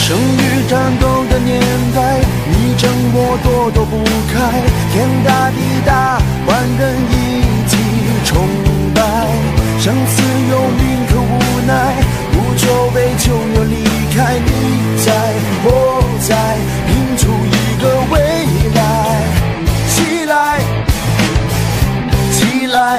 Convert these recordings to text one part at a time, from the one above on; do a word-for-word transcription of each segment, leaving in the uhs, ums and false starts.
生与战斗的年代，你争我躲躲不开，天大地大，万人一起崇拜，生死有命可无奈，无所谓就要离开。你在我在，拼出一个未来。起来起来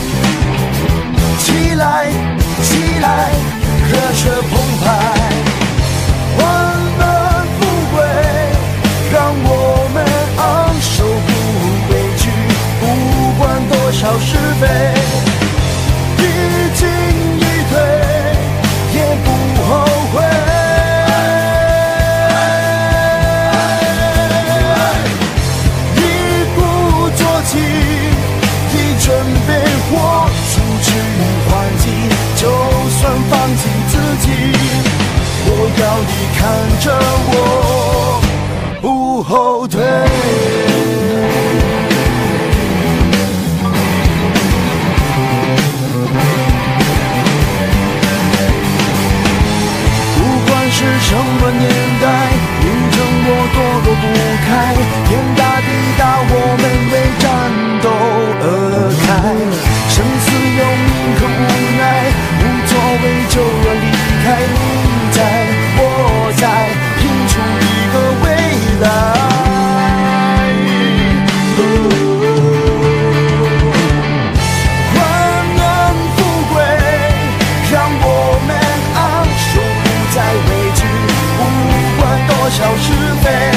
起来起来，热血澎湃，万般富贵，让我们昂首不畏惧，不管多少是非，一进一退也不后悔。一鼓作气，一准备活出去还击，就算放弃自己，我要你看着我不后退。不管是什么年代，你争我躲躲不开，天大地大，我们为战斗而开，生死有命可无奈，无所谓就要离开。你在我在，拼出一个未来。万能富贵，让我们昂首不再畏惧，不管多少是非。